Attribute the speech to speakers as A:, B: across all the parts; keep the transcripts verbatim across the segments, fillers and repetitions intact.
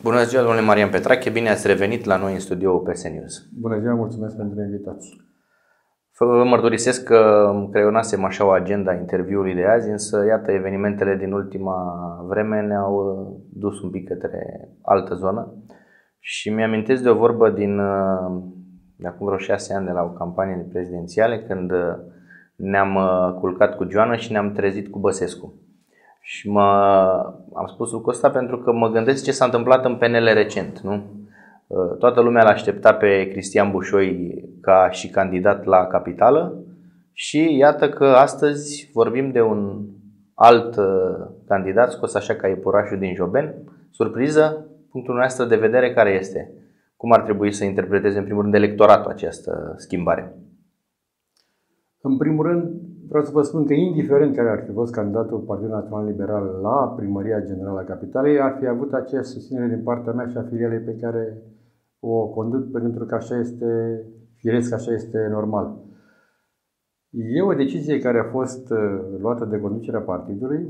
A: Bună ziua, domnule Marian Petrache, bine ați revenit la noi în studioul P S News.
B: Bună ziua, mulțumesc pentru invitație.
A: Vă mărturisesc că creionasem așa o agenda interviului de azi, însă iată, evenimentele din ultima vreme ne-au dus un pic către altă zonă și mi-amintesc de o vorbă din de acum vreo șase ani de la o campanie prezidențiale, când ne-am culcat cu Joana și ne-am trezit cu Băsescu. Și mă, am spus lucrul ăsta pentru că mă gândesc ce s-a întâmplat în P N L recent, nu? Toată lumea l-aștepta pe Cristian Bușoi ca și candidat la capitală și iată că astăzi vorbim de un alt candidat scos așa ca iepurașul din Joben. Surpriză, punctul nostru de vedere care este? Cum ar trebui să interpreteze în primul rând electoratul această schimbare?
B: În primul rând vreau să vă spun că indiferent care ar fi fost candidatul Partidului Național Liberal la Primăria Generală a Capitalei, ar fi avut aceeași susținere din partea mea și a filialei pe care o conduc, pentru că așa este firesc, așa este normal. E o decizie care a fost luată de conducerea partidului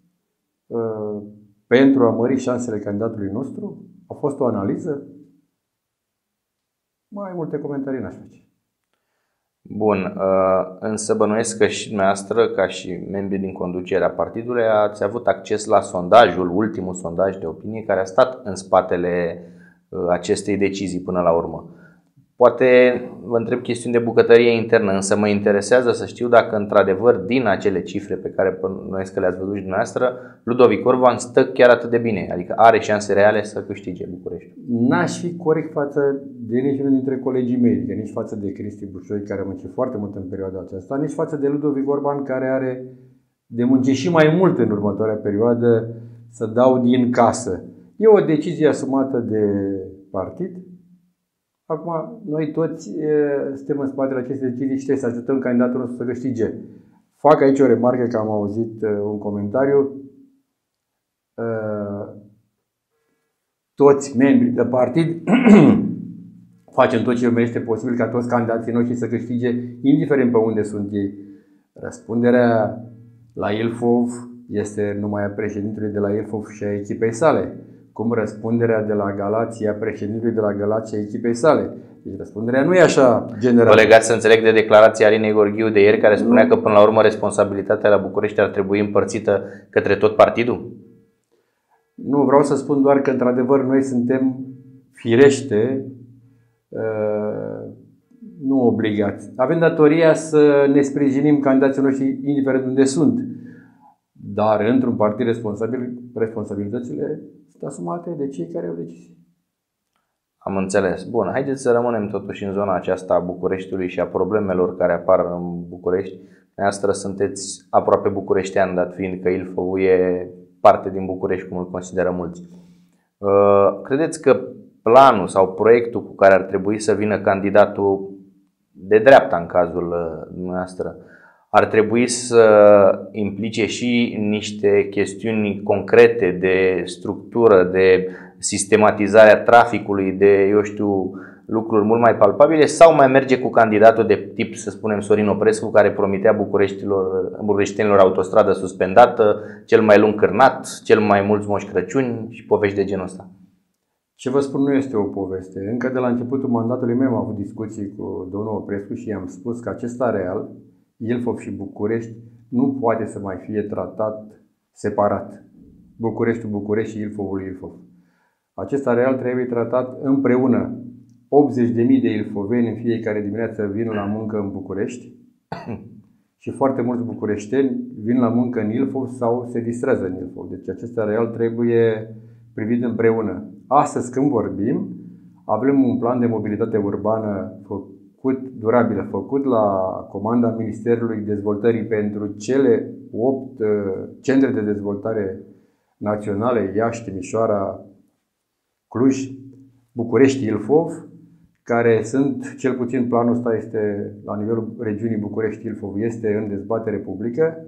B: pentru a mări șansele candidatului nostru. A fost o analiză. Mai multe comentarii n-aș face.
A: Bun, însă bănuiesc că și dumneavoastră, ca și membri din conducerea partidului, ați avut acces la sondajul, ultimul sondaj de opinie care a stat în spatele acestei decizii până la urmă. Poate vă întreb chestiuni de bucătărie internă, însă mă interesează să știu dacă într-adevăr din acele cifre pe care bănuiesc că le-ați văzut și dumneavoastră, Ludovic Orban stă chiar atât de bine, adică are șanse reale să câștige București.
B: N-aș fi corect față de niciunul dintre colegii mei, că nici față de Cristi Bușoi, care a muncit foarte mult în perioada aceasta, nici față de Ludovic Orban, care are de muncit și mai mult în următoarea perioadă să dau din casă. E o decizie asumată de partid. Acum, noi toți e, suntem în spatele acestei decizii și trebuie să ajutăm candidatul nostru să câștige. Fac aici o remarcă că am auzit uh, un comentariu. Uh, toți membrii de partid facem tot ce este posibil ca toți candidații noștri să câștige, indiferent pe unde sunt ei. Răspunderea la Ilfov este numai a președintelui de la Ilfov și a echipei sale. Cum răspunderea de la Galați a președintelui de la Galați a echipei sale. Deci răspunderea nu e așa generală.
A: Vă legați să înțeleg de declarația Alinei Gorghiu de ieri, care spunea nu. că până la urmă responsabilitatea la București ar trebui împărțită către tot partidul?
B: Nu, vreau să spun doar că într-adevăr noi suntem firește, nu obligați. Avem datoria să ne sprijinim candidații noștri indiferent unde sunt. Dar într-un partid responsabil, responsabilitățile sunt asumate de cei care au decizie.
A: Am înțeles. Bun, haideți să rămânem totuși în zona aceasta a Bucureștiului și a problemelor care apar în București. Dumneavoastră sunteți aproape bucureștean, dat fiind că Ilfov e parte din București, cum îl consideră mulți. Credeți că planul sau proiectul cu care ar trebui să vină candidatul de dreapta în cazul dumneavoastră ar trebui să implice și niște chestiuni concrete de structură, de sistematizare a traficului, de, eu știu, lucruri mult mai palpabile, sau mai merge cu candidatul de tip, să spunem, Sorin Oprescu, care promitea bucureștenilor autostradă suspendată, cel mai lung cârnat, cel mai mulți Moș Crăciuni și povești de genul ăsta?
B: Ce vă spun nu este o poveste. Încă de la începutul mandatului meu am avut discuții cu domnul Oprescu și i-am spus că acest areal, Ilfov și București, nu poate să mai fie tratat separat. Bucureștiul București și Ilfovul Ilfov. Acest areal trebuie tratat împreună. optzeci de mii de ilfoveni în fiecare dimineață vin la muncă în București și foarte mulți bucureșteni vin la muncă în Ilfov sau se distrează în Ilfov. Deci acest areal trebuie privit împreună. Astăzi când vorbim, avem un plan de mobilitate urbană făcut, durabilă, făcut la comanda Ministerului Dezvoltării pentru cele opt centre de dezvoltare naționale, Iași, Timișoara, Cluj, București, Ilfov, care sunt, cel puțin planul ăsta este la nivelul regiunii București-Ilfov, este în dezbatere publică,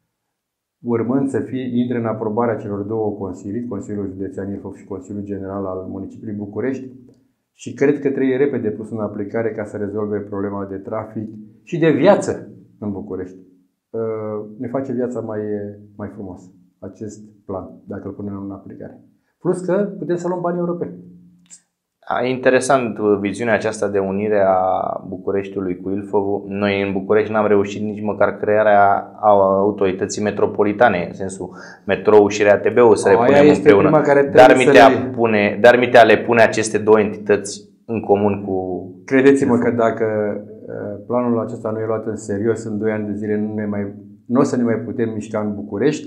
B: urmând să fie, intre în aprobarea celor două consilii, Consiliul Județean Ilfov și Consiliul General al Municipiului București, și cred că trebuie repede pus în aplicare ca să rezolve problema de trafic și de viață în București. Ne face viața mai, mai frumoasă acest plan, dacă îl punem în aplicare. Plus că putem să luăm bani europeni.
A: E interesant viziunea aceasta de unire a Bucureștiului cu Ilfov. Noi în București n-am reușit nici măcar crearea autorității metropolitane, în sensul metrou și R A T B-ul să le punem împreună. Dar mitea, le... pune, dar mitea le pune aceste două entități în comun cu...
B: Credeți-mă că dacă planul acesta nu e luat în serios, în doi ani de zile nu, ne mai, nu o să ne mai putem mișca în București.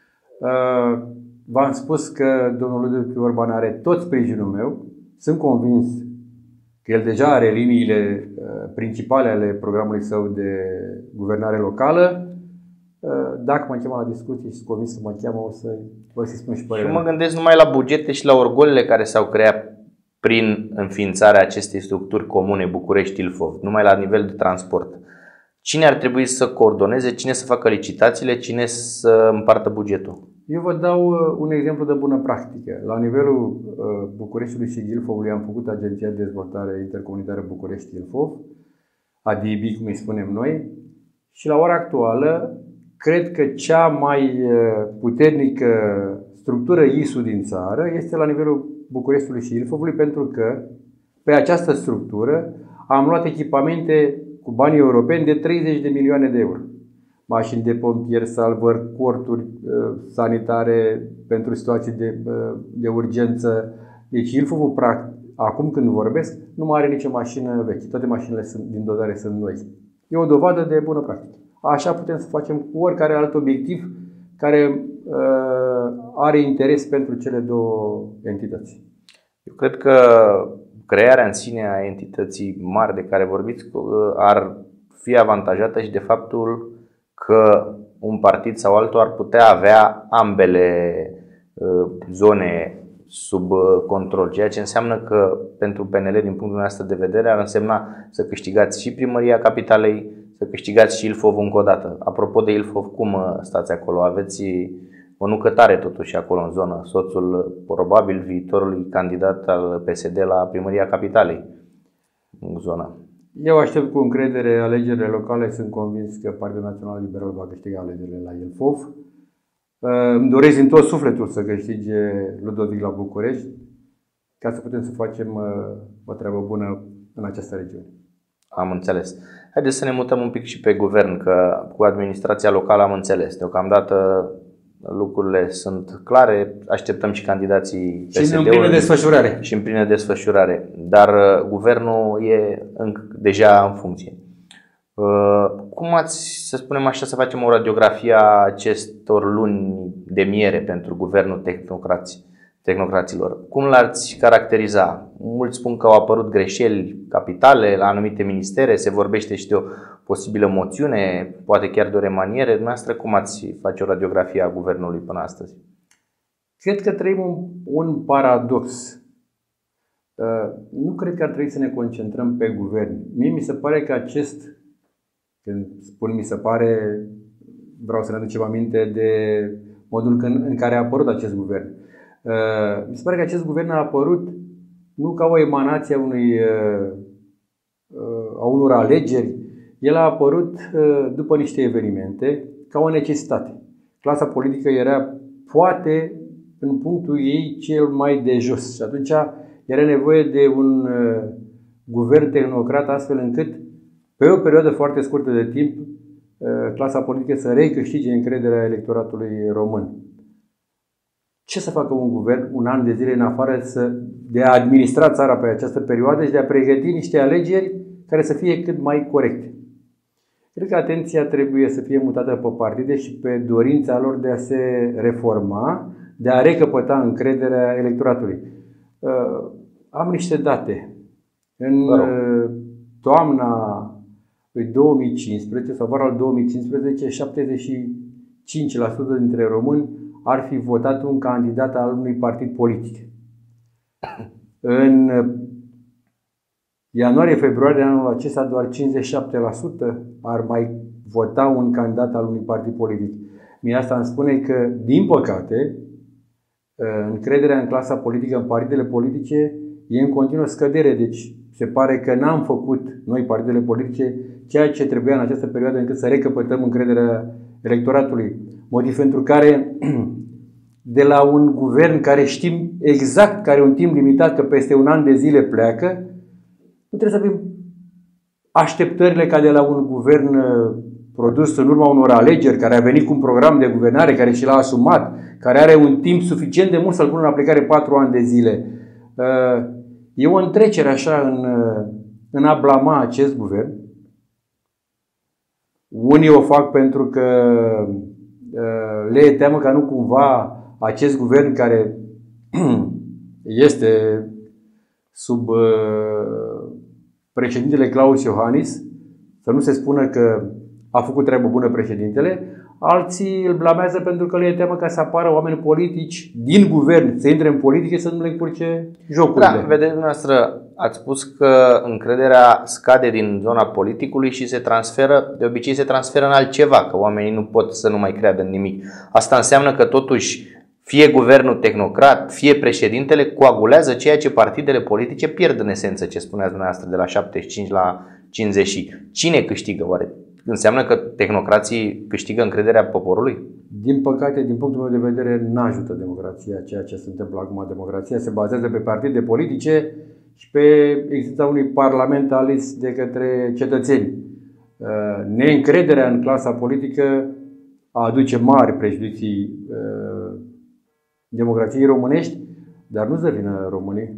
B: V-am spus că domnul Ludovic Orban are tot sprijinul meu. Sunt convins că el deja are liniile principale ale programului său de guvernare locală. Dacă mă cheamă la discuții și sunt convins că mă cheamă, o să vă să spun și părerea.
A: Și mă gândesc numai la bugete și la orgolele care s-au creat prin înființarea acestei structuri comune București-Ilfov, numai la nivel de transport. Cine ar trebui să coordoneze, cine să facă licitațiile, cine să împartă bugetul?
B: Eu vă dau un exemplu de bună practică. La nivelul Bucureștiului și Ilfovului am făcut Agenția de Dezvoltare Intercomunitară București-Ilfov, A D I B, cum îi spunem noi, și la ora actuală cred că cea mai puternică structură I S U din țară este la nivelul Bucureștiului și Ilfovului, pentru că pe această structură am luat echipamente cu banii europeni de treizeci de milioane de euro. Mașini de pompieri, salvări, corturi sanitare pentru situații de, de urgență. Deci Ilfovul, practic, acum când vorbesc, nu mai are nicio mașină veche. Toate mașinile sunt, din dotare sunt noi. E o dovadă de bună practică. Așa putem să facem cu oricare alt obiectiv care uh, are interes pentru cele două entități.
A: Eu cred că crearea în sine a entității mari de care vorbiți ar fi avantajată și de faptul că un partid sau altul ar putea avea ambele zone sub control, ceea ce înseamnă că pentru P N L, din punctul nostru de vedere, ar însemna să câștigați și primăria capitalei, să câștigați și Ilfov încă o dată. Apropo de Ilfov, cum stați acolo? Aveți o nucătare totuși acolo în zonă, soțul probabil viitorului candidat al P S D la primăria capitalei în zonă.
B: Eu aștept cu încredere alegerile locale, sunt convins că Partidul Național Liberal va câștiga alegerile la Ilfov. Îmi doresc din tot sufletul să câștige Ludovic la București, ca să putem să facem o treabă bună în această regiune.
A: Am înțeles. Haideți să ne mutăm un pic și pe guvern, că cu administrația locală am înțeles. Deocamdată lucrurile sunt clare, așteptăm și candidații P S D-ului.
B: Și în plină desfășurare.
A: Și în plină desfășurare. Dar uh, guvernul e încă, deja în funcție. Uh, cum ați, să spunem așa, să facem o radiografie a acestor luni de miere pentru guvernul tehnocrați, tehnocraților? Cum l-ați caracteriza? Mulți spun că au apărut greșeli capitale la anumite ministere, se vorbește și de o posibilă moțiune, poate chiar de o remaniere. Dumneavoastră, cum ați face o radiografie a guvernului până astăzi?
B: Cred că trăim un, un paradox. Uh, nu cred că ar trebui să ne concentrăm pe guvern. Mie mi se pare că acest, când spun mi se pare, vreau să ne aducem aminte de modul în, în care a apărut acest guvern. Uh, mi se pare că acest guvern a apărut nu ca o emanație a, unui, uh, a unor alegeri. El a apărut uh, după niște evenimente ca o necesitate. Clasa politică era poate în punctul ei cel mai de jos și atunci era nevoie de un uh, guvern tehnocrat astfel încât pe o perioadă foarte scurtă de timp uh, clasa politică să recâștige încrederea electoratului român. Ce să facă un guvern un an de zile în afară să, de a administra țara pe această perioadă și de a pregăti niște alegeri care să fie cât mai corecte? Cred că atenția trebuie să fie mutată pe partide și pe dorința lor de a se reforma, de a recăpăta încrederea electoratului. Uh, am niște date. În uh, toamna două mii cincisprezece sau vara două mii cincisprezece, șaptezeci și cinci la sută dintre români ar fi votat un candidat al unui partid politic. În ianuarie-februarie anul acesta doar cincizeci și șapte la sută ar mai vota un candidat al unui partid politic. Mie asta îmi spune că, din păcate, încrederea în clasa politică, în partidele politice, e în continuă scădere. Deci se pare că n-am făcut noi, partidele politice, ceea ce trebuia în această perioadă încât să recăpătăm încrederea electoratului. Motiv pentru care de la un guvern care știm exact, care are un timp limitat, că peste un an de zile pleacă, nu trebuie să avem așteptările ca de la un guvern produs în urma unor alegeri, care a venit cu un program de guvernare, care și l-a asumat, care are un timp suficient de mult să-l pună în aplicare patru ani de zile. E o întrecere așa în, în a blama acest guvern. Unii o fac pentru că le e teamă ca nu cumva acest guvern care este sub președintele Klaus Iohannis, să nu se spună că a făcut treabă bună președintele, alții îl blamează pentru că le e teamă ca să apară oameni politici din guvern, să intre în politică și să nu le încurce jocurile.
A: Da, vedeți dumneavoastră, ați spus că încrederea scade din zona politicului și se transferă, de obicei se transferă în altceva, că oamenii nu pot să nu mai creadă în nimic. Asta înseamnă că totuși fie guvernul tehnocrat, fie președintele coagulează ceea ce partidele politice pierd în esență, ce spuneați dumneavoastră, de la șaptezeci și cinci la cincizeci. Cine câștigă oare? Înseamnă că tehnocrații câștigă încrederea poporului?
B: Din păcate, din punctul meu de vedere, nu ajută democrația, ceea ce se întâmplă acum. Democrația se bazează pe partide politice și pe existența unui parlament ales de către cetățeni. Neîncrederea în clasa politică aduce mari prejudicii democrației românești, dar nu-ți dă vină românii.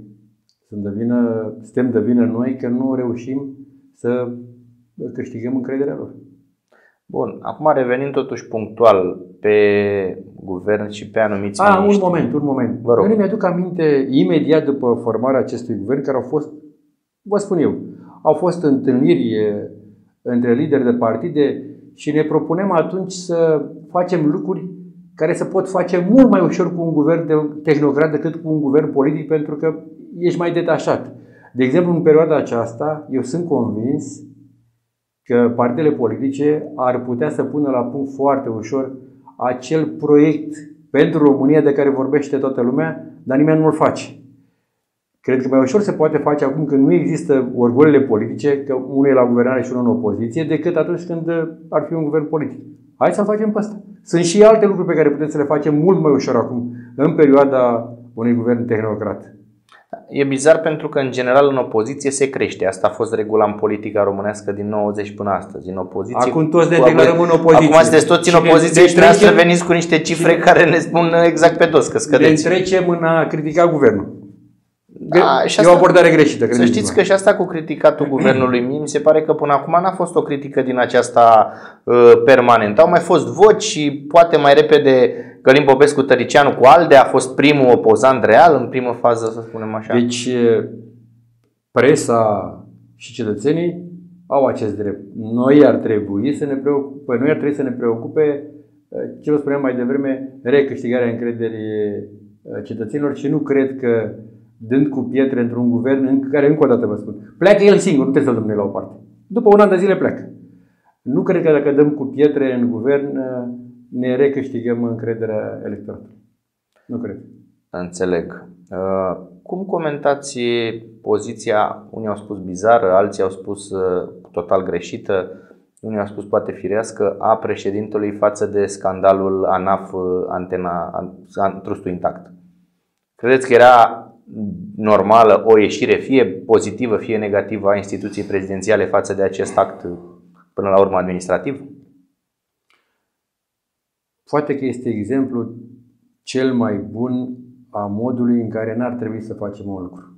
B: Suntem de vină noi că nu reușim să câștigăm încrederea lor.
A: Bun, acum revenind totuși punctual pe guvern și pe anumiți
B: A,
A: miniștri.
B: un moment, un moment.
A: Vă rog.
B: Eu mi-aduc aminte, imediat după formarea acestui guvern, care au fost, vă spun eu, au fost întâlniri între lideri de partide și ne propunem atunci să facem lucruri care se pot face mult mai ușor cu un guvern tehnocrat decât cu un guvern politic, pentru că ești mai detașat. De exemplu, în perioada aceasta, eu sunt convins că partidele politice ar putea să pună la punct foarte ușor acel proiect pentru România de care vorbește toată lumea, dar nimeni nu-l face. Cred că mai ușor se poate face acum când nu există orgolele politice, că unul e la guvernare și unul în opoziție, decât atunci când ar fi un guvern politic. Hai să facem pe asta. Sunt și alte lucruri pe care putem să le facem mult mai ușor acum, în perioada unui guvern tehnocrat.
A: E bizar pentru că în general în opoziție se crește. Asta a fost regula în politica românească din nouăzeci până astăzi. În opoziție.
B: Acum toți ne declarăm în opoziție.
A: Acum sunteți toți în opoziție și trebuie să veniți cu niște cifre care ne spun exact pe dos că scădeți.
B: Ne întrecem în a critica guvernul.
A: Da, și
B: e
A: asta,
B: o abordare greșită.
A: Să știți că și asta cu criticatul guvernului, mie mi se pare că până acum n-a fost o critică din aceasta uh, permanentă. Au mai fost voci și poate mai repede Călin Popescu-Tăricianu cu ALDE a fost primul opozant real în primă fază, să spunem așa.
B: Deci presa și cetățenii au acest drept. Noi ar trebui să ne preocupe, noi ar trebui să ne preocupe, ce vă spuneam mai devreme, recâștigarea încrederii cetățenilor și nu cred că dând cu pietre într-un guvern în care, încă o dată vă spun, pleacă el singur, nu trebuie să-l dăm noi la o parte. După un an de zile pleacă. Nu cred că dacă dăm cu pietre în guvern ne recâștigăm încrederea electoratului. Nu cred.
A: Înțeleg. Cum comentați poziția, unii au spus bizară, alții au spus total greșită, unii au spus poate firească, a președintelui față de scandalul ANAF, Antena, Trustul Intact? Credeți că era normală o ieșire fie pozitivă, fie negativă a instituției prezidențiale față de acest act până la urmă administrativ?
B: Poate că este exemplul cel mai bun a modului în care n-ar trebui să facem un lucru.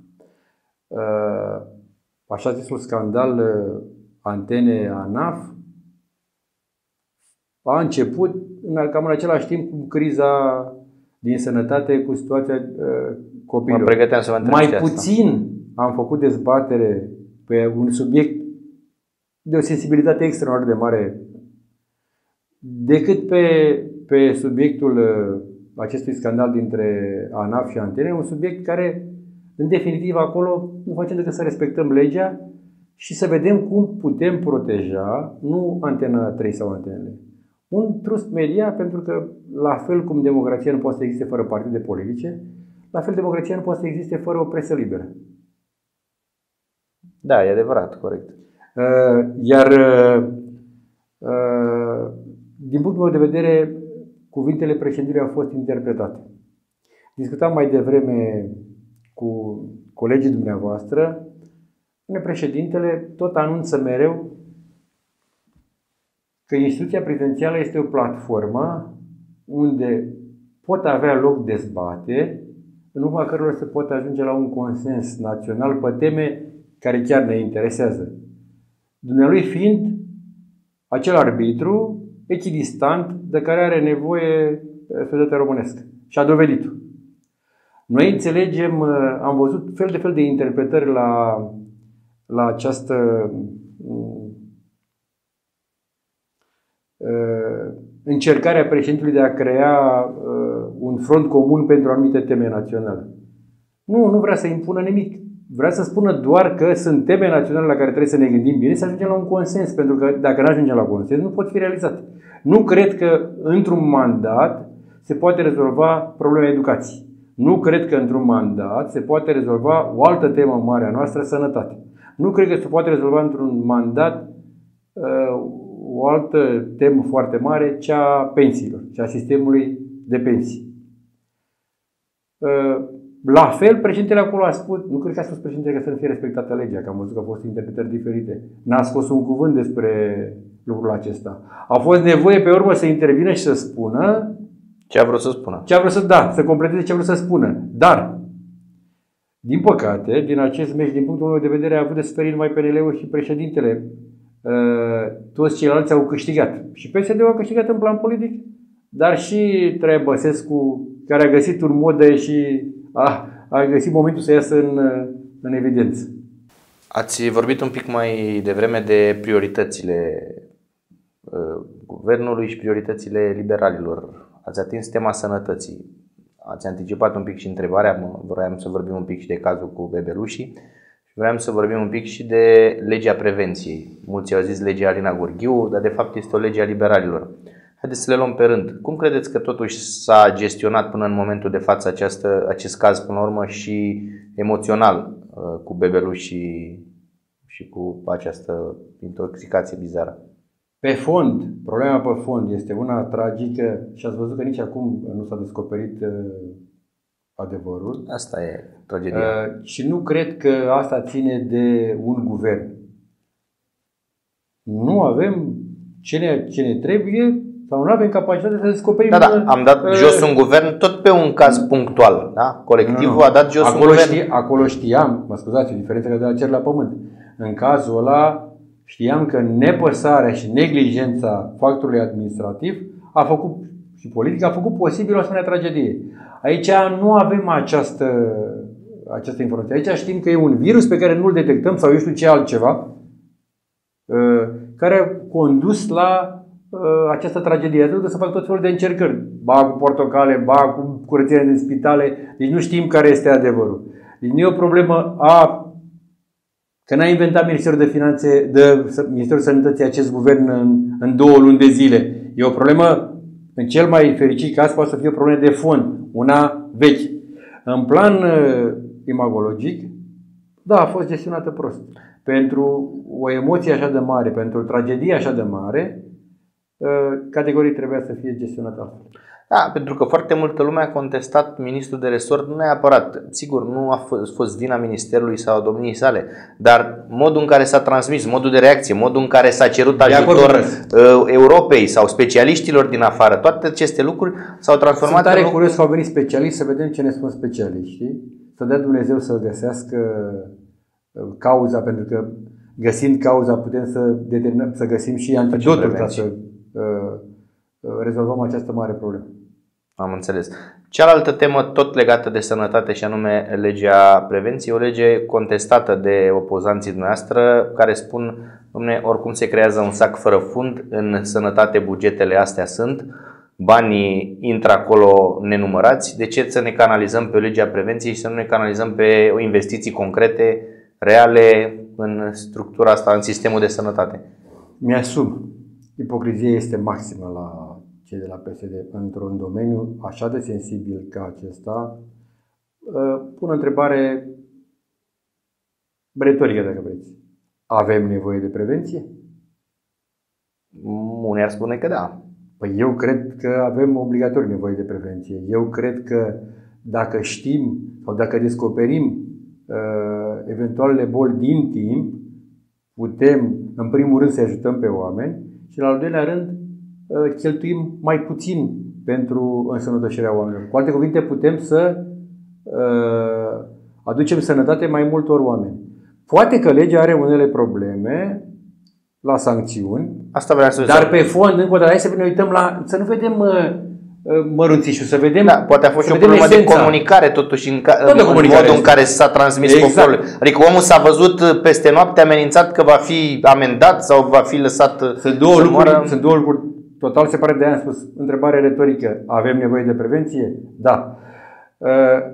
B: Așa zisul scandal Antene ANAF a început în, cam în același timp cu criza din sănătate, cu situația copilului.
A: Mă pregăteam să vă
B: Mai puțin asta. Am făcut dezbatere pe un subiect de o sensibilitate extraordinar de mare decât pe, pe subiectul acestui scandal dintre ANAF și Antene, un subiect care, în definitiv, acolo nu facem decât să respectăm legea și să vedem cum putem proteja, nu Antena trei sau antenele, un trust media, pentru că, la fel cum democrația nu poate să existe fără partide politice, la fel democrația nu poate să existe fără o presă liberă.
A: Da, e adevărat, corect.
B: Iar din punctul meu de vedere, cuvintele președintelui au fost interpretate. Discutam mai devreme cu colegii dumneavoastră. Președintele tot anunță mereu că instituția prezidențială este o platformă unde pot avea loc dezbateri, în urma cărora se poate ajunge la un consens național pe teme care chiar ne interesează. Dumnealui fiind acel arbitru echidistant de care are nevoie societatea românească. Și a dovedit-o. Noi înțelegem, am văzut fel de fel de interpretări la, la această uh, încercare a președintelui de a crea uh, un front comun pentru anumite teme naționale. Nu, nu vrea să impună nimic. Vrea să spună doar că sunt teme naționale la care trebuie să ne gândim bine, să ajungem la un consens, pentru că dacă nu ajungem la consens, nu pot fi realizate. Nu cred că într-un mandat se poate rezolva problema educației. Nu cred că într-un mandat se poate rezolva o altă temă mare a noastră, sănătate. Nu cred că se poate rezolva într-un mandat uh, o altă temă foarte mare, cea a pensiilor, cea a sistemului de pensii. Uh, la fel, președintele acolo a spus, nu cred că a spus președintele că să nu fie respectată legea, că am văzut că au fost interpretări diferite. N-a scos un cuvânt despre lucrul acesta. A fost nevoie pe urmă să intervină și să spună
A: ce a vrut să spună.
B: Ce a vrut să, da, să completeze ce a vrut să spună. Dar, din păcate, din acest meci, din punctul meu de vedere, a avut de suferit numai P N L-ul și președintele. Toți ceilalți au câștigat. Și P S D-ul a câștigat în plan politic, dar și Traian Băsescu, care a găsit un mod de ieși, a, a găsit momentul să iasă în, în evidență.
A: Ați vorbit un pic mai devreme de prioritățile uh, guvernului și prioritățile liberalilor. Ați atins tema sănătății. Ați anticipat un pic și întrebarea, vroiam să vorbim un pic și de cazul cu bebelușii și vroiam să vorbim un pic și de legea prevenției. Mulți au zis legea Alina Gorghiu, dar de fapt este o lege a liberalilor. Haideți să le luăm pe rând. Cum credeți că totuși s-a gestionat până în momentul de față această, acest caz până la urmă și emoțional cu bebelușii și cu această intoxicație bizară?
B: Pe fond, problema pe fond este una tragică și ați văzut că nici acum nu s-a descoperit uh, adevărul.
A: Asta e tragedia.
B: Uh, și nu cred că asta ține de un guvern. Nu avem ce ne, ce ne trebuie sau nu avem capacitatea să descoperim.
A: Da, da, am dat uh, jos un guvern tot pe un caz punctual. Da? Colectivul nu, nu. a dat jos
B: acolo
A: un guvern.
B: Știi, acolo știam, mă scuzați, o diferență de la cer la pământ. În cazul ăla știam că nepăsarea și neglijența factorului administrativ a făcut, și politic a făcut posibil o asemenea tragedie. Aici nu avem această, această informație. Aici știm că e un virus pe care nu-l detectăm sau eu știu ce altceva care a condus la această tragedie. Trebuie să fac tot felul de încercări. Ba cu portocale, ba cu curățenia din spitale. Deci nu știm care este adevărul. Deci nu e o problemă a că n-a inventat Ministerul de Finanțe, de Ministerul Sănătății acest guvern în, în două luni de zile. E o problemă, în cel mai fericit caz, poate să fie o problemă de fond, una veche. În plan uh, imagologic, da, a fost gestionată prost. Pentru o emoție așa de mare, pentru o tragedie așa de mare, uh, categoric trebuia să fie gestionată altfel.
A: Da, pentru că foarte multă lume a contestat ministrul de resort, nu neapărat, sigur, nu a fost vina ministerului sau a domniei sale, dar modul în care s-a transmis, modul de reacție, modul în care s-a cerut ajutor Europei sau specialiștilor din afară, toate aceste lucruri s-au transformat.
B: Sunt tare curios că au venit specialiști, să vedem ce ne spun specialiștii, să dea Dumnezeu să găsească cauza, pentru că găsind cauza putem să, determinăm, să găsim și antidotul ca să uh, rezolvăm această mare problemă.
A: Am înțeles. Cealaltă temă tot legată de sănătate și anume legea prevenției, o lege contestată de opozanții dumneavoastră care spun, dom'le, oricum se creează un sac fără fund, în sănătate bugetele astea sunt, banii intră acolo nenumărați, de ce să ne canalizăm pe legea prevenției și să nu ne canalizăm pe investiții concrete, reale în structura asta, în sistemul de sănătate?
B: Mi-asum. Ipocrizia este maximă la cei de la P S D într-un domeniu așa de sensibil ca acesta. Pun o întrebare retorică, dacă vreți. Avem nevoie de prevenție?
A: Unii ar spune că da.
B: Păi eu cred că avem obligatoriu nevoie de prevenție. Eu cred că dacă știm sau dacă descoperim uh, eventualele boli din timp, putem, în primul rând, să ajutăm pe oameni și, în al doilea rând, uh, cheltuim mai puțin pentru însănătoșirea oamenilor. Cu alte cuvinte, putem să uh, aducem sănătate mai multor oameni. Poate că legea are unele probleme la sancțiuni,
A: asta vreau să
B: dar pe fond, încă o dată, hai să ne uităm la, să nu vedem uh, mărunțișul, să vedem.
A: Da, poate a fost și o problemă de comunicare totuși în, ca, în modul în care s-a transmis exact. Poporul. Adică omul s-a văzut peste noapte amenințat că va fi amendat sau va fi lăsat
B: sunt două să lucruri, moară. Sunt două lucruri total separate, de-aia am spus. Întrebare retorică. Avem nevoie de prevenție? Da. Uh,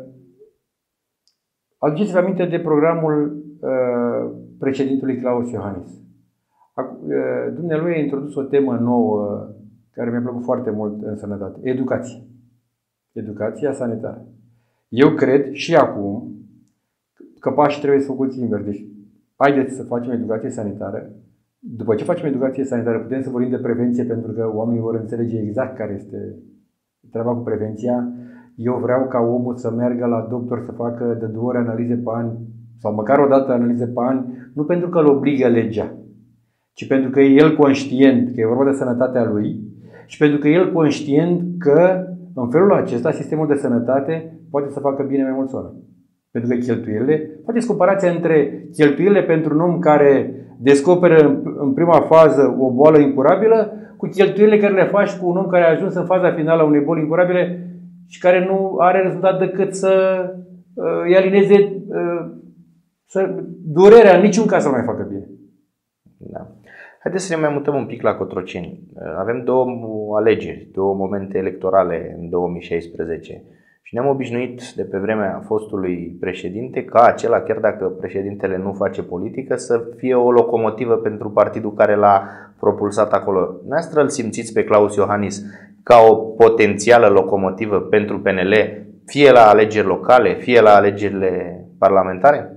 B: Aduceți-vă aminte de programul uh, președintelui Klaus Iohannis. Dumnealui a introdus o temă nouă care mi-a plăcut foarte mult în sănătate. Educație. Educația sanitară. Eu cred și acum că pașii trebuie să făcuți invers. Deci, haideți să facem educație sanitară. După ce facem educație sanitară, putem să vorbim de prevenție, pentru că oamenii vor înțelege exact care este treaba cu prevenția. Eu vreau ca omul să meargă la doctor să facă de două ori analize pe an sau măcar o dată analize pe an, nu pentru că îl obligă legea, ci pentru că e el conștient că e vorba de sănătatea lui și pentru că e el conștient că în felul acesta sistemul de sănătate poate să facă bine mai mulți oameni. Pentru că cheltuielile, faceți comparația între cheltuielile pentru un om care descoperă în prima fază o boală incurabilă cu cheltuielile care le faci cu un om care a ajuns în faza finală a unei boli incurabile și care nu are rezultat decât să uh, îi alineze uh, să, durerea, în niciun caz să nu mai facă bine.
A: Da. Haideți să ne mai mutăm un pic la Cotroceni. Avem două alegeri, două momente electorale în două mii șaisprezece și ne-am obișnuit de pe vremea fostului președinte ca acela, chiar dacă președintele nu face politică, să fie o locomotivă pentru partidul care l-a propulsat acolo. Noastră îl simțiți pe Klaus Iohannis ca o potențială locomotivă pentru P N L, fie la alegeri locale, fie la alegerile parlamentare?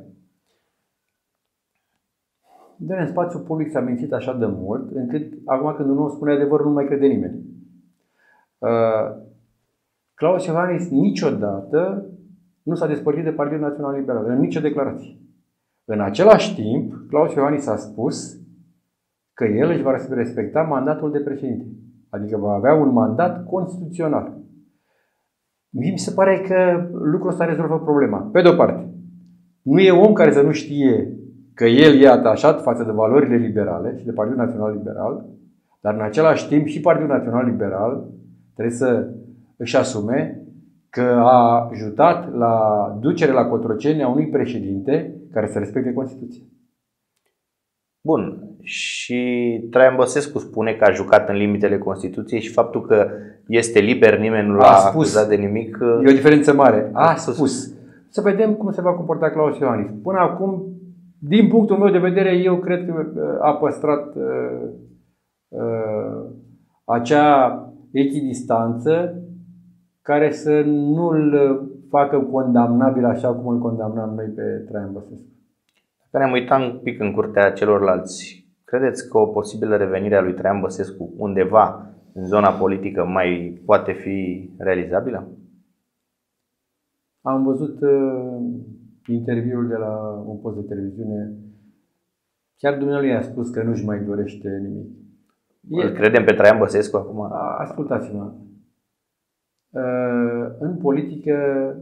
B: Dar în spațiul public s-a mințit așa de mult, încât acum când unul spune adevărul nu mai crede nimeni. Uh, Klaus Iohannis niciodată nu s-a despărțit de Partidul Național Liberal, în nicio declarație. În același timp, Klaus Iohannis a spus că el își va respecta mandatul de președinte. Adică va avea un mandat constituțional. Mie mi se pare că lucrul ăsta rezolvă problema. Pe de o parte, nu e om care să nu știe că el e atașat față de valorile liberale și de Partidul Național Liberal, dar în același timp și Partidul Național Liberal trebuie să își asume că a ajutat la ducere la Cotroceni a unui președinte care să respecte Constituția.
A: Bun. Și Traian Băsescu spune că a jucat în limitele Constituției și faptul că este liber, nimeni nu l-a acuzat de nimic.
B: E o diferență mare. A spus. Să vedem cum se va comporta Klaus Iohannis. Până acum, din punctul meu de vedere, eu cred că a păstrat uh, uh, acea echidistanță care să nu-l facă condamnabil așa cum îl condamnam noi pe Traian Băsescu.
A: Dacă ne-am uitat un pic în curtea celorlalți, credeți că o posibilă revenire a lui Traian Băsescu undeva în zona politică mai poate fi realizabilă?
B: Am văzut uh, interviul de la un post de televiziune. Chiar dumnealui a spus că nu-și mai dorește nimic.
A: Îl credem pe Traian Băsescu acum?
B: Ascultați-mă. Uh, în politică,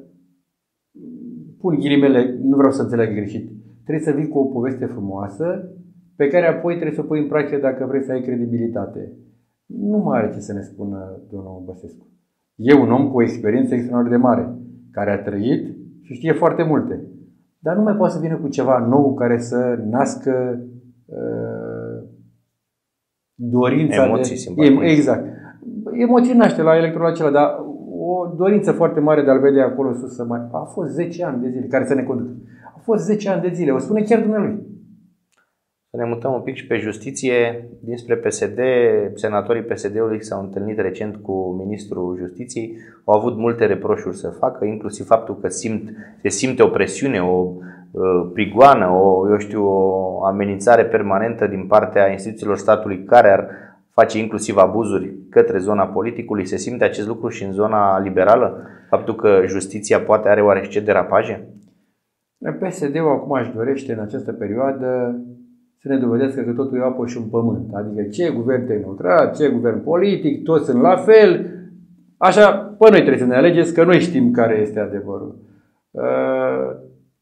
B: pun ghilimele, nu vreau să înțeleg greșit, trebuie să vii cu o poveste frumoasă pe care apoi trebuie să o pui în practică dacă vrei să ai credibilitate. Nu mai are ce să ne spună domnul Băsescu. E un om cu o experiență extraordinar de mare, care a trăit și știe foarte multe. Dar nu mai poate să vină cu ceva nou care să nască uh, dorința
A: emoții,
B: de... Emoții, exact. Emoții naște la electorul acela, dar o dorință foarte mare de a-l vedea acolo sus să mai... A fost zece ani de zile care să ne conducă. A fost zece ani de zile, o spune chiar dumnealui.
A: Să ne mutăm un pic și pe justiție. Dinspre P S D, senatorii P S D-ului s-au întâlnit recent cu ministrul Justiției. Au avut multe reproșuri să facă, inclusiv faptul că simt, se simte o presiune, o uh, prigoană, o, eu știu, o amenințare permanentă din partea instituțiilor statului care ar face inclusiv abuzuri către zona politicului. Se simte acest lucru și în zona liberală? Faptul că justiția poate are oarește derapaje?
B: P S D-ul acum își dorește în această perioadă să ne dovedească că totul e apă și un pământ. Adică ce guvern tehnocrat, ce guvern politic, toți sunt la fel. Așa, până noi trebuie să ne alegeți, că noi știm care este adevărul. Uh,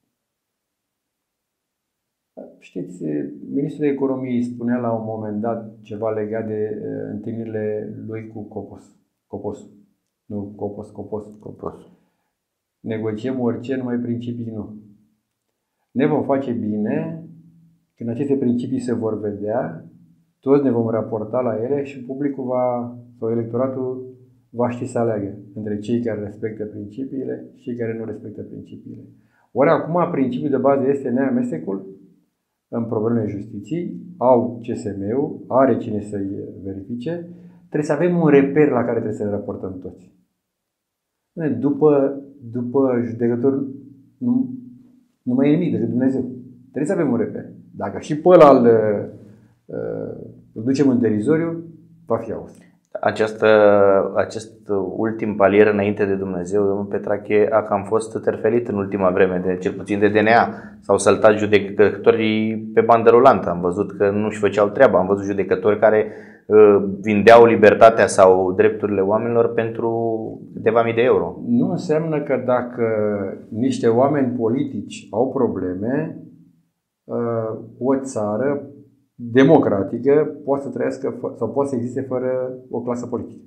B: știți, ministrul economiei spunea la un moment dat ceva legat de uh, întâlnirile lui cu Copos. Copos. Nu, Copos, Copos.
A: Copos.
B: Negociem orice, numai principii nu. Ne vom face bine când aceste principii se vor vedea, toți ne vom raporta la ele și publicul va, sau electoratul va ști să aleagă între cei care respectă principiile și cei care nu respectă principiile. Ori acum principiul de bază este neamestecul în problemele justiției, au C S M-ul, are cine să-i verifice, trebuie să avem un reper la care trebuie să ne raportăm toți. După, după judecător nu, nu mai e nimic decât Dumnezeu. Trebuie să avem un reper. Dacă și pe ăla îl, îl ducem în derizoriu, va fi auz.
A: Această, acest ultim palier înainte de Dumnezeu, domnul Petrache, a cam fost terfelit în ultima vreme, de, cel puțin de D N A. S-au săltat judecătorii pe bandă rulantă. Am văzut că nu-și făceau treaba. Am văzut judecători care uh, vindeau libertatea sau drepturile oamenilor pentru câteva mii de euro.
B: Nu înseamnă că dacă niște oameni politici au probleme, uh, o țară democratică poate să trăiască sau poate să existe fără o clasă politică.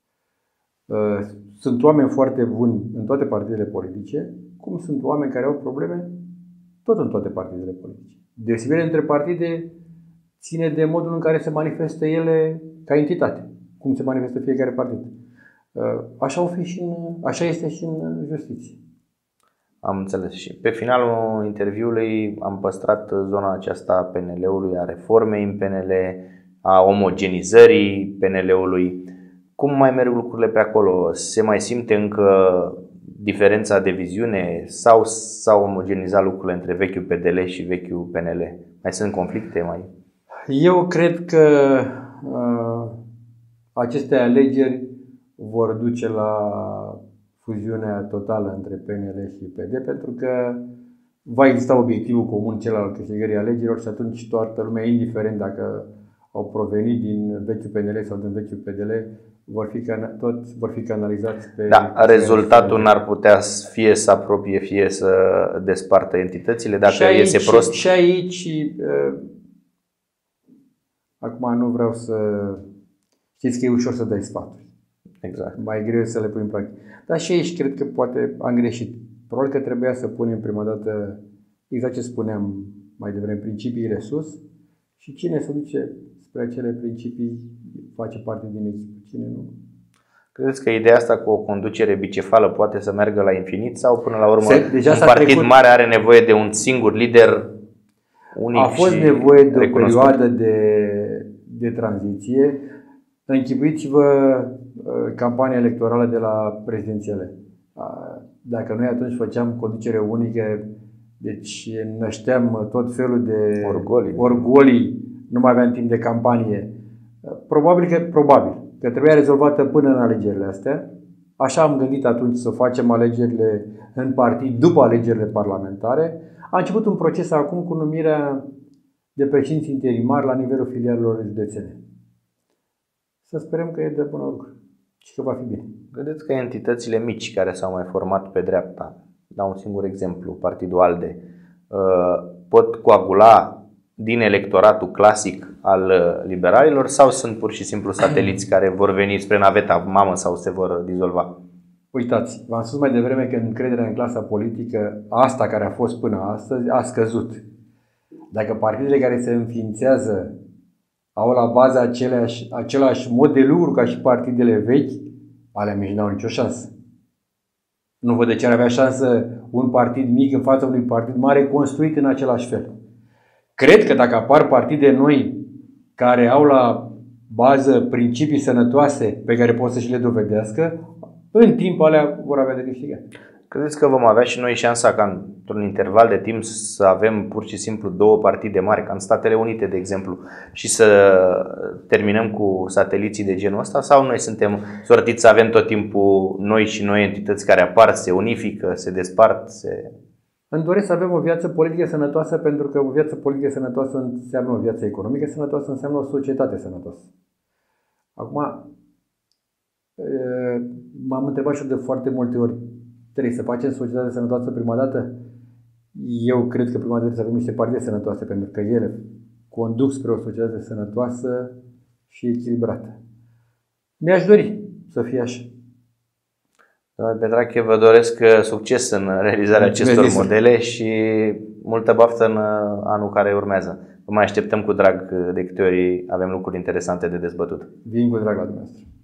B: Sunt oameni foarte buni în toate partidele politice, cum sunt oameni care au probleme tot în toate partidele politice. Deosebirea între partide ține de modul în care se manifestă ele ca entitate, cum se manifestă fiecare partid. Așa, o fi și în, așa este și în justiție.
A: Am înțeles. Și pe finalul interviului am păstrat zona aceasta a P N L-ului, a reformei în P N L, a omogenizării P N L-ului. Cum mai merg lucrurile pe acolo? Se mai simte încă diferența de viziune sau s-au omogenizat lucrurile între vechiul P D L și vechiul P N L? Mai sunt conflicte? Mai?
B: Eu cred că uh, aceste alegeri vor duce la fuziunea totală între P N L și P D, pentru că va exista obiectivul comun, cel al câștigării alegerilor, și atunci toată lumea, indiferent dacă au provenit din vechiul P N L sau din vechiul P D L, vor fi, toți vor fi canalizați pe...
A: Da, rezultatul n-ar putea fie să apropie, fie să despartă entitățile, dacă
B: și aici,
A: iese prost.
B: Și aici, uh, acum nu vreau să... Știți că e ușor să dai sfaturi.
A: Exact.
B: Mai greu să le pui în practică. Dar și aici cred că poate am greșit. Probabil că trebuia să punem prima dată, exact ce spuneam mai devreme, principiile sus, și cine se duce spre acele principii face parte din echipă, cine nu.
A: Credeți că ideea asta cu o conducere bicefală poate să meargă la infinit sau până la urmă
B: se, deja
A: un partid
B: trecut,
A: mare are nevoie de un singur lider unic?
B: A fost
A: și
B: nevoie de o
A: recunoscut?
B: perioadă de, de tranziție. Închipuiți-vă campania electorală de la prezidențiale. Dacă noi atunci făceam conducere unică, deci nășteam tot felul de
A: orgolii,
B: orgolii, nu mai aveam timp de campanie. Probabil că, probabil că trebuia rezolvată până în alegerile astea. Așa am gândit atunci să facem alegerile în partid după alegerile parlamentare. A început un proces acum cu numirea de președinți interimari la nivelul filialelor județene. Să sperăm că e de bună lucru și că va fi bine.
A: Vedeți că entitățile mici care s-au mai format pe dreapta, dau un singur exemplu, Partidul ALDE, pot coagula din electoratul clasic al liberalilor sau sunt pur și simplu sateliți care vor veni spre naveta mamă sau se vor dizolva?
B: Uitați, v-am spus mai devreme că încrederea în clasa politică, asta care a fost până astăzi, a scăzut. Dacă partidele care se înființează au la bază aceleași, același mod de lucru ca și partidele vechi, alea mici n-au nicio șansă. Nu văd de ce ar avea șansă un partid mic în fața unui partid mare construit în același fel. Cred că dacă apar partide noi care au la bază principii sănătoase pe care pot să și le dovedească, în timp alea vor avea de câștigat.
A: Credeți că vom avea și noi șansa ca într-un interval de timp să avem pur și simplu două partide mari, ca în Statele Unite, de exemplu, și să terminăm cu sateliții de genul ăsta? Sau noi suntem sortiți să avem tot timpul noi și noi entități care apar, se unifică, se despart? Se...
B: Îmi doresc să avem o viață politică sănătoasă, pentru că o viață politică sănătoasă înseamnă o viață economică sănătoasă, înseamnă o societate sănătoasă. Acum, m-am întrebat și eu de foarte multe ori, trebuie să facem societate sănătoasă prima dată? Eu cred că prima dată trebuie să avem niște partide sănătoase, pentru că ele conduc spre o societate sănătoasă și echilibrată. Mi-aș dori să fie așa.
A: Domnule Petrache, vă doresc succes în realizarea acestor modele și multă baftă în anul care urmează. Vă mai așteptăm cu drag de câte ori avem lucruri interesante de dezbătut.
B: Vin cu drag la dumneavoastră.